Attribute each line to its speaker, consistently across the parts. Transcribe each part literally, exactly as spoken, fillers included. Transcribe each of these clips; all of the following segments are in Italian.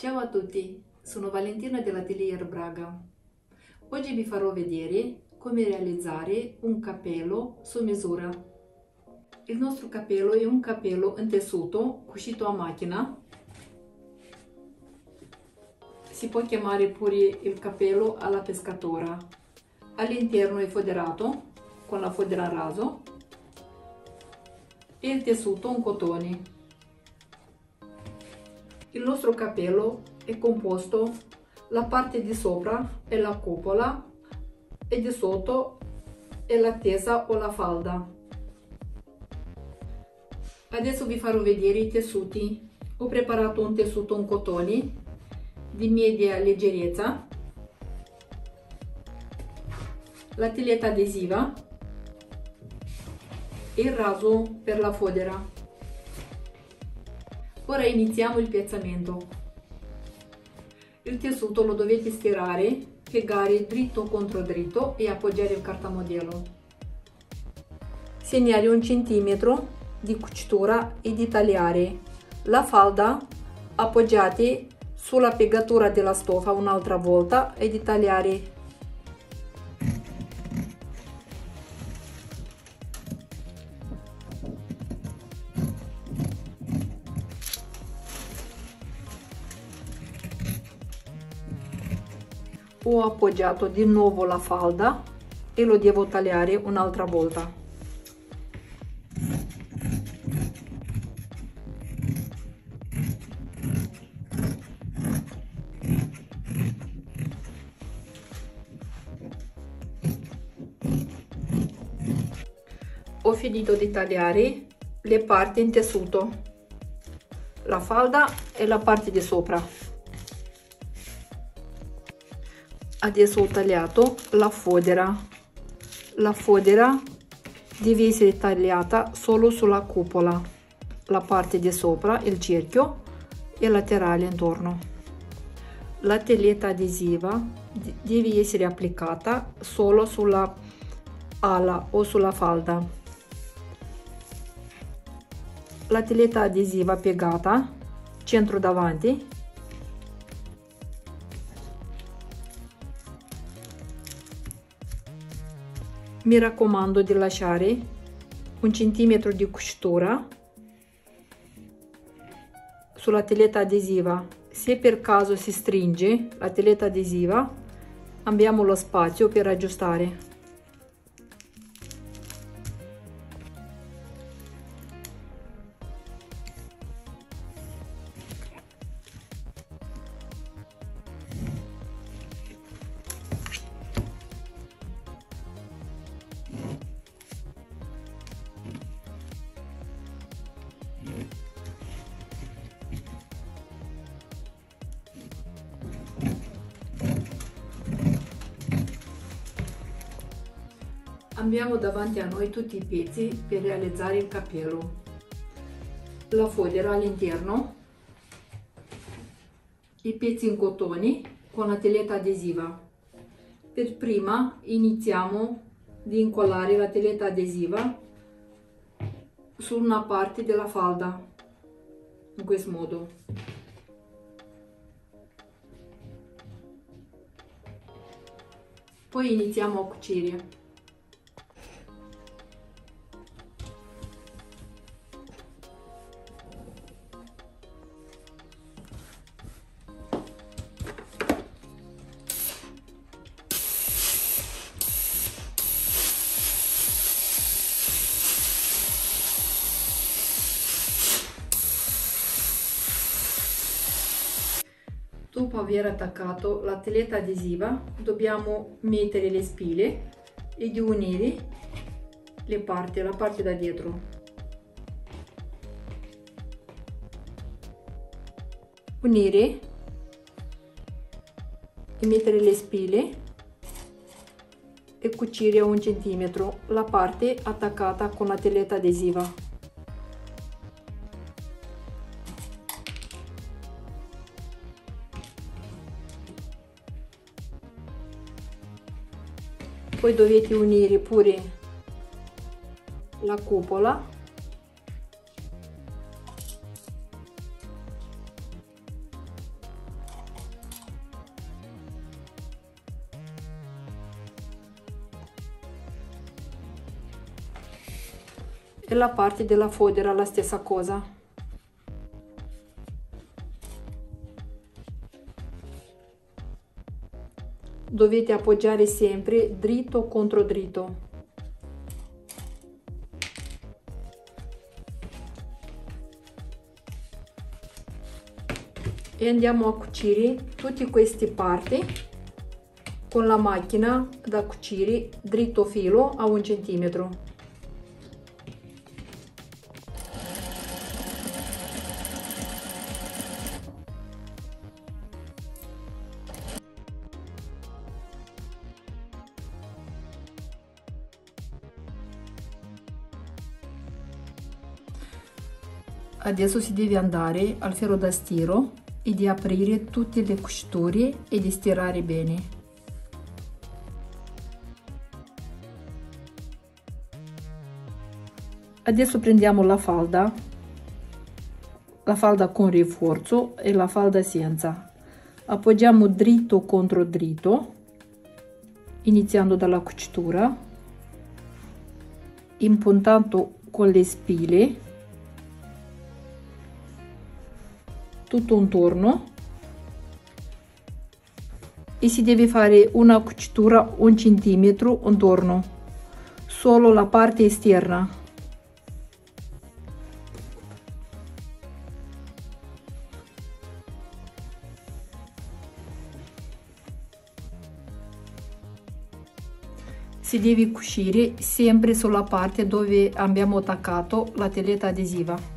Speaker 1: Ciao a tutti, sono Valentina dell'Atelier Braga. Oggi vi farò vedere come realizzare un cappello su misura. Il nostro cappello è un cappello in tessuto cucito a macchina. Si può chiamare pure il cappello alla pescatora. All'interno è foderato con la fodera a raso e il tessuto un cotone. Il nostro cappello è composto, la parte di sopra è la cupola e di sotto è la tesa o la falda. Adesso vi farò vedere i tessuti. Ho preparato un tessuto in cotone di media leggerezza, la teletta adesiva e il raso per la fodera. Ora iniziamo il piazzamento. Il tessuto lo dovete stirare, piegare dritto contro dritto e appoggiare il cartamodello. Segnare un centimetro di cucitura e di tagliare. La falda appoggiate sulla piegatura della stoffa un'altra volta e di tagliare. Ho appoggiato di nuovo la falda e lo devo tagliare un'altra volta. Ho finito di tagliare le parti in tessuto, la falda e la parte di sopra. Adesso ho tagliato la fodera. La fodera deve essere tagliata solo sulla cupola, la parte di sopra, il cerchio e laterale intorno. La telletta adesiva deve essere applicata solo sulla ala o sulla falda. La telletta adesiva piegata centro davanti. Mi raccomando di lasciare un centimetro di cucitura sulla telletta adesiva. Se per caso si stringe la telletta adesiva, abbiamo lo spazio per aggiustare. Abbiamo davanti a noi tutti i pezzi per realizzare il cappello. La fodera all'interno, i pezzi in cotone con la telletta adesiva. Per prima iniziamo di incollare la telletta adesiva su una parte della falda, in questo modo. Poi iniziamo a cucire. Dopo aver attaccato la telletta adesiva, dobbiamo mettere le spille e di unire le parti, la parte da dietro. Unire e mettere le spille e cucire a un centimetro la parte attaccata con la telletta adesiva. Poi dovete unire pure la cupola e la parte della fodera la stessa cosa. Dovete appoggiare sempre dritto contro dritto. E andiamo a cucire tutte queste parti con la macchina da cucire dritto filo a un centimetro. Adesso si deve andare al ferro da stiro e di aprire tutte le cuciture e di stirare bene. Adesso prendiamo la falda, la falda con rinforzo e la falda senza. Appoggiamo dritto contro dritto, iniziando dalla cucitura, impuntando con le spille tutto intorno, e si deve fare una cucitura un centimetro intorno, solo la parte esterna. Si deve cucire sempre sulla parte dove abbiamo attaccato la teletta adesiva.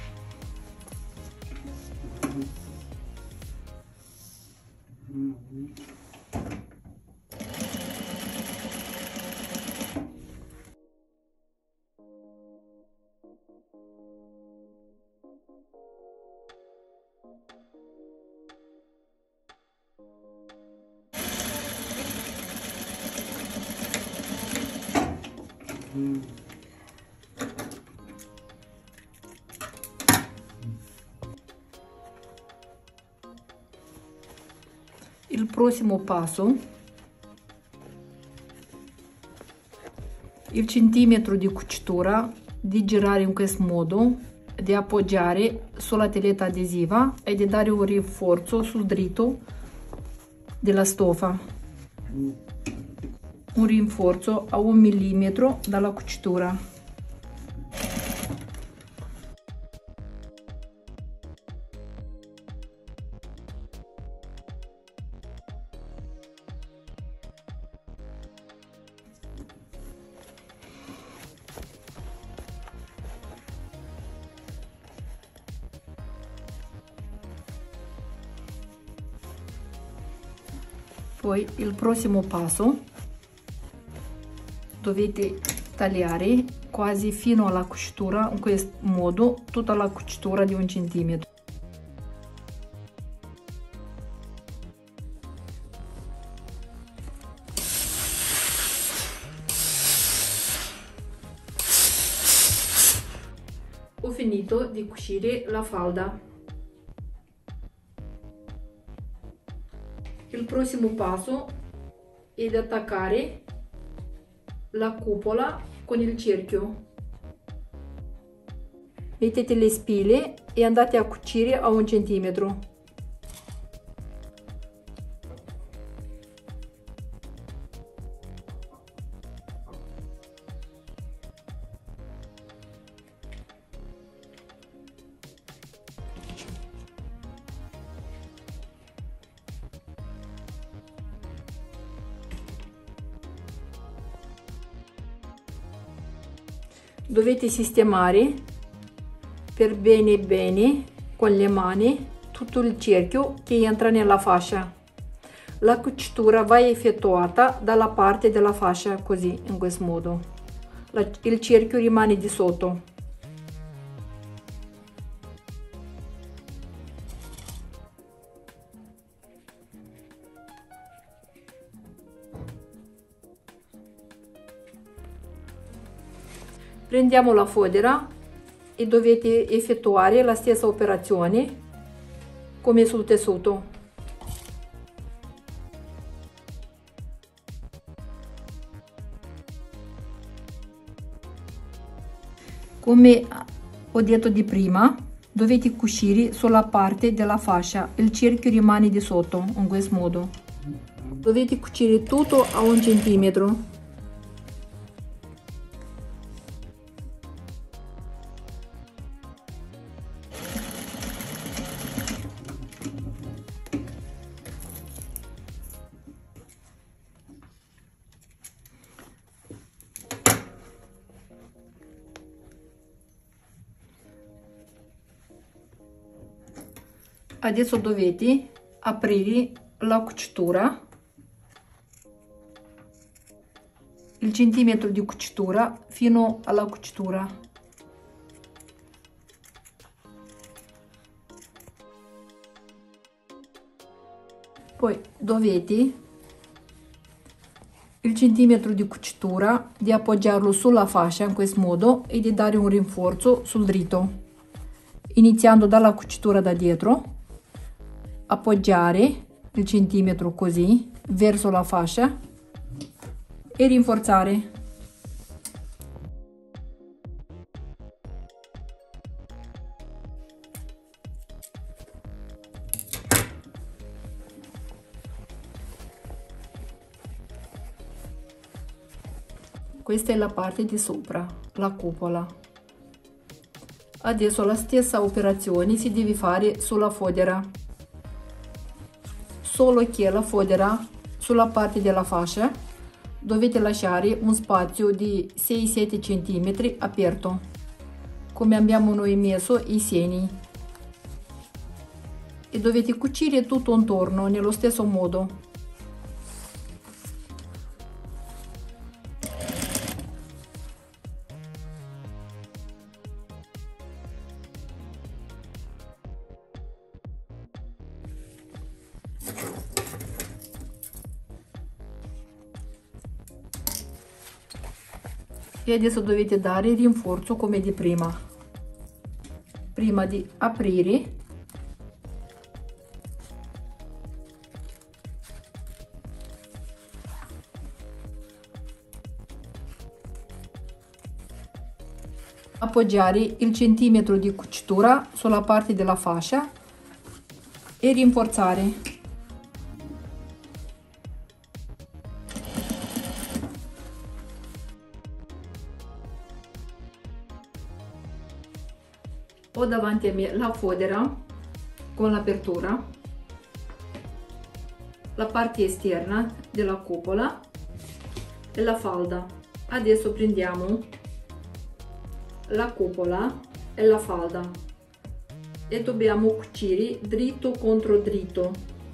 Speaker 1: Il prossimo passo, il centimetro di cucitura, di girare in questo modo, di appoggiare sulla teletta adesiva e di dare un rinforzo sul dritto della stoffa, un rinforzo a un millimetro dalla cucitura. Poi il prossimo passo, dovete tagliare quasi fino alla cucitura, in questo modo, tutta la cucitura di un centimetro. Ho finito di cucire la falda. Il prossimo passo è di attaccare la cupola con il cerchio. Mettete le spille e andate a cucire a un centimetro. Dovete sistemare per bene bene con le mani tutto il cerchio che entra nella fascia. La cucitura va effettuata dalla parte della fascia, così, in questo modo. La, il cerchio rimane di sotto. Prendiamo la fodera e dovete effettuare la stessa operazione come sul tessuto. Come ho detto di prima, dovete cucire sulla parte della fascia, il cerchio rimane di sotto, in questo modo. Dovete cucire tutto a un centimetro. Adesso dovete aprire la cucitura, il centimetro di cucitura fino alla cucitura. Poi dovete il centimetro di cucitura di appoggiarlo sulla fascia in questo modo e di dare un rinforzo sul dritto, iniziando dalla cucitura da dietro. Appoggiare il centimetro così verso la fascia e rinforzare. Questa è la parte di sopra, la cupola. Adesso la stessa operazione si deve fare sulla fodera, solo che la fodera sulla parte della fascia dovete lasciare un spazio di sei sette centimetri aperto, come abbiamo noi messo i seni, e dovete cucire tutto intorno nello stesso modo. E adesso dovete dare il rinforzo come di prima. Prima di aprire, appoggiare il centimetro di cucitura sulla parte della fascia e rinforzare. Ho davanti a me la fodera con l'apertura, la parte esterna della cupola e la falda. Adesso prendiamo la cupola e la falda e dobbiamo cucire dritto contro dritto.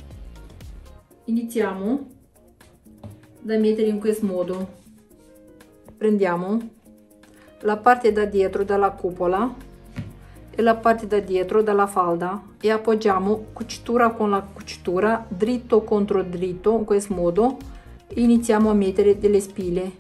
Speaker 1: Iniziamo da mettere in questo modo. Prendiamo la parte da dietro della cupola e la parte da dietro della falda e appoggiamo cucitura con la cucitura dritto contro dritto in questo modo e iniziamo a mettere delle spille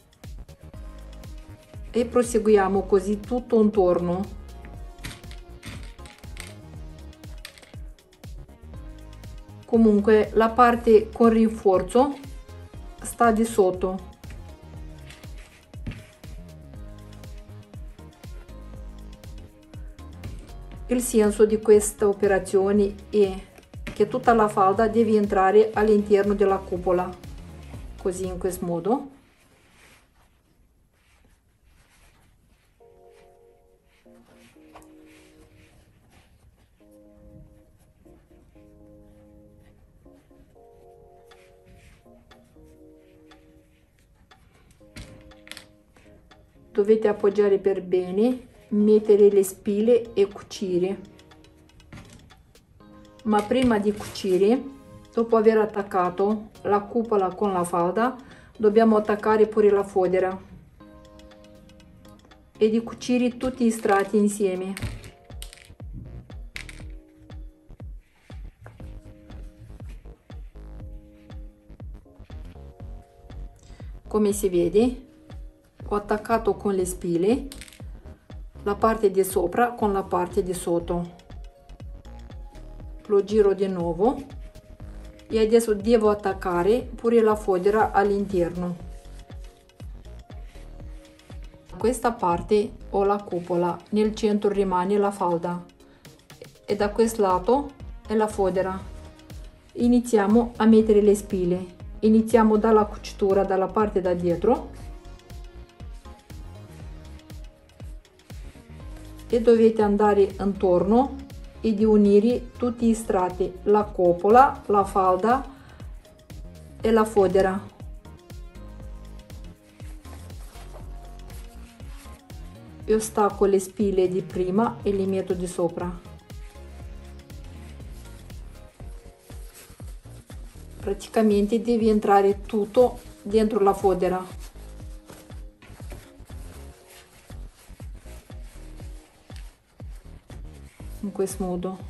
Speaker 1: e proseguiamo così tutto intorno. Comunque la parte con rinforzo sta di sotto. Il senso di questa operazione è che tutta la falda deve entrare all'interno della cupola, così in questo modo. Dovete appoggiare per bene, mettere le spille e cucire. Ma prima di cucire, dopo aver attaccato la cupola con la falda, dobbiamo attaccare pure la fodera e di cucire tutti gli strati insieme. Come si vede, ho attaccato con le spille la parte di sopra con la parte di sotto. Lo giro di nuovo e adesso devo attaccare pure la fodera all'interno. questa parte ho la cupola, nel centro rimane la falda e da questo lato è la fodera. Iniziamo a mettere le spille. Iniziamo dalla cucitura dalla parte da dietro e dovete andare intorno e di unire tutti gli strati, la cupola, la falda e la fodera. Io stacco le spille di prima e le metto di sopra. Praticamente deve entrare tutto dentro la fodera. In questo modo.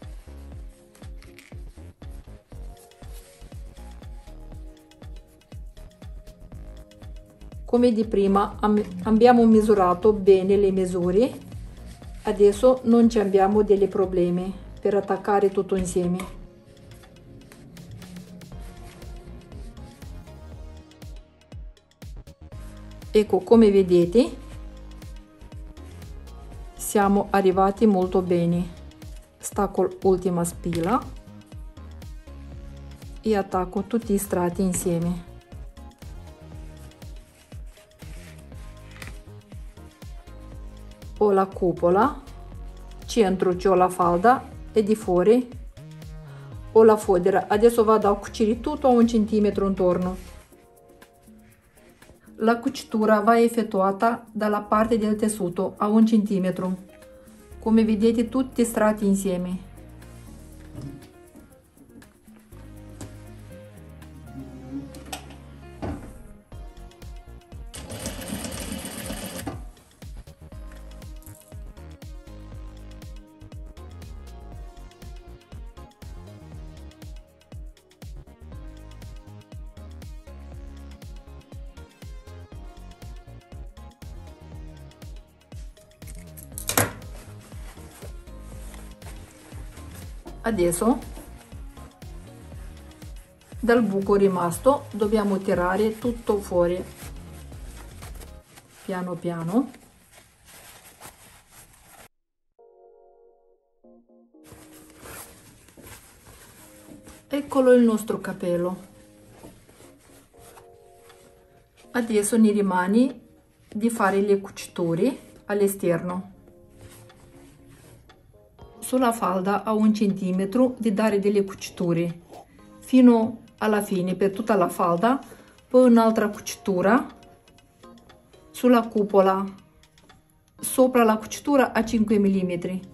Speaker 1: Come di prima abbiamo misurato bene le misure, adesso non ci abbiamo dei problemi per attaccare tutto insieme. Ecco, come vedete siamo arrivati molto bene. Stacco l'ultima spilla e attacco tutti gli strati insieme. Ho la cupola, centro c'ho la falda e di fuori ho la fodera. Adesso vado a cucire tutto a un centimetro intorno. La cucitura va effettuata dalla parte del tessuto a un centimetro, come vedete tutti strati insieme. Adesso dal buco rimasto dobbiamo tirare tutto fuori piano piano. Eccolo il nostro capello. Adesso ne rimane di fare le cuciture all'esterno. Sulla falda a un centimetro di dare delle cuciture fino alla fine per tutta la falda, poi un'altra cucitura sulla cupola sopra la cucitura a cinque millimetri.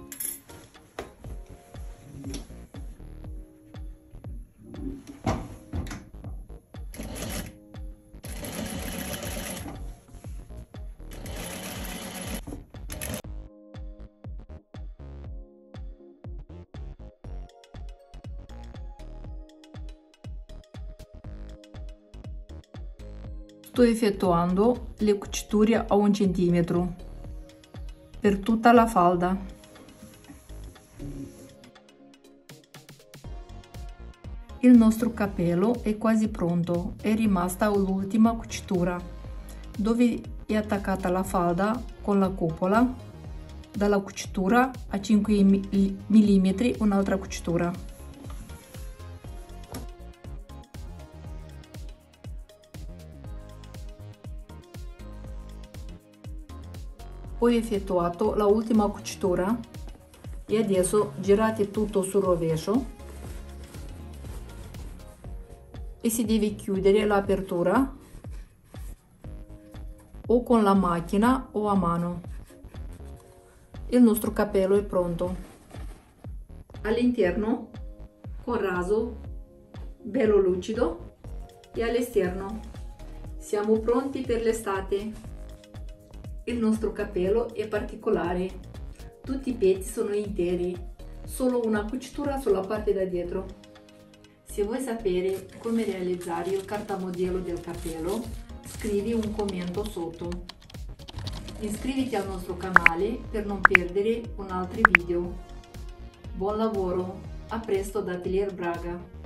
Speaker 1: Sto effettuando le cuciture a un centimetro per tutta la falda. Il nostro cappello è quasi pronto, è rimasta l'ultima cucitura dove è attaccata la falda con la cupola, dalla cucitura a cinque millimetri un'altra cucitura. Ho effettuato la ultima cucitura e adesso girate tutto sul rovescio e si deve chiudere l'apertura o con la macchina o a mano. Il nostro cappello è pronto. All'interno con raso bello lucido e all'esterno. Siamo pronti per l'estate. Il nostro cappello è particolare, tutti i pezzi sono interi, solo una cucitura sulla parte da dietro. Se vuoi sapere come realizzare il cartamodello del cappello, scrivi un commento sotto. Iscriviti al nostro canale per non perdere un altro video. Buon lavoro, a presto da Atelier Braga!